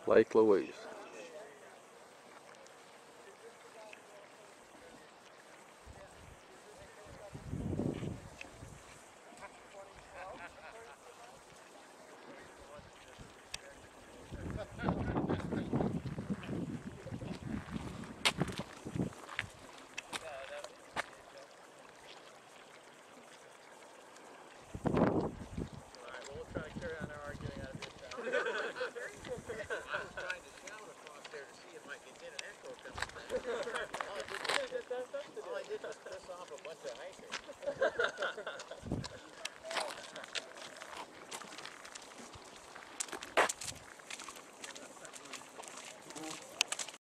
Lake Louise. All I did was piss off a bunch of hikers.